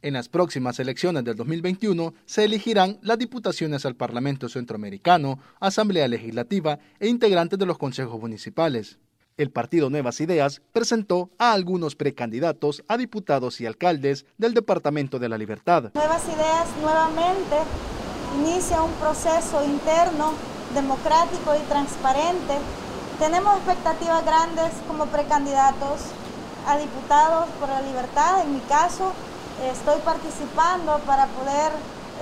En las próximas elecciones del 2021 se elegirán las diputaciones al Parlamento Centroamericano, Asamblea Legislativa e integrantes de los consejos municipales. El partido Nuevas Ideas presentó a algunos precandidatos a diputados y alcaldes del Departamento de la Libertad. Nuevas Ideas nuevamente inicia un proceso interno, democrático y transparente. Tenemos expectativas grandes como precandidatos a diputados por la libertad. En mi caso, estoy participando para poder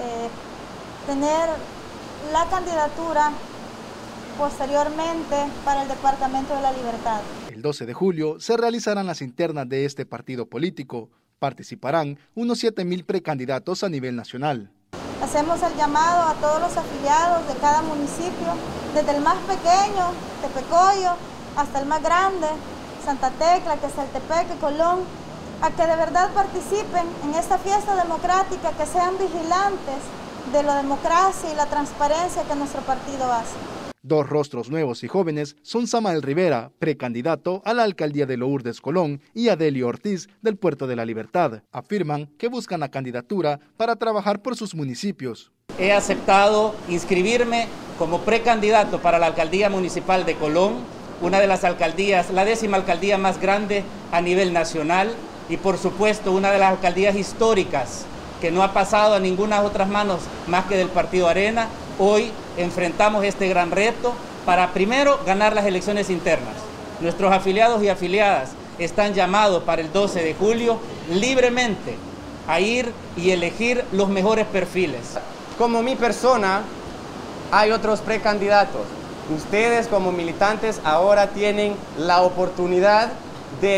tener la candidatura posteriormente para el Departamento de la Libertad. El 12 de julio se realizarán las internas de este partido político. Participarán unos 7,000 precandidatos a nivel nacional. Hacemos el llamado a todos los afiliados de cada municipio, desde el más pequeño, Tepecoyo, hasta el más grande, Santa Tecla, Quesaltepeque, Colón, a que de verdad participen en esta fiesta democrática, que sean vigilantes de la democracia y la transparencia que nuestro partido hace. Dos rostros nuevos y jóvenes son Samael Rivera, precandidato a la alcaldía de Lourdes, Colón, y Adelio Ortiz, del Puerto de la Libertad. Afirman que buscan la candidatura para trabajar por sus municipios. He aceptado inscribirme como precandidato para la alcaldía municipal de Colón, una de las alcaldías, la 10ª alcaldía más grande a nivel nacional, y por supuesto una de las alcaldías históricas que no ha pasado a ninguna otras manos más que del Partido Arena. Hoy enfrentamos este gran reto para primero ganar las elecciones internas. Nuestros afiliados y afiliadas están llamados para el 12 de julio libremente a ir y elegir los mejores perfiles. Como mi persona, hay otros precandidatos. Ustedes como militantes ahora tienen la oportunidad de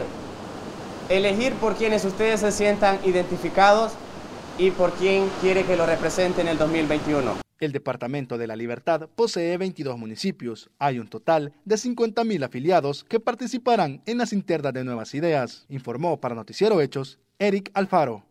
elegir por quienes ustedes se sientan identificados y por quién quiere que lo represente en el 2021. El Departamento de la Libertad posee 22 municipios. Hay un total de 50,000 afiliados que participarán en las internas de Nuevas Ideas, informó para Noticiero Hechos Eric Alfaro.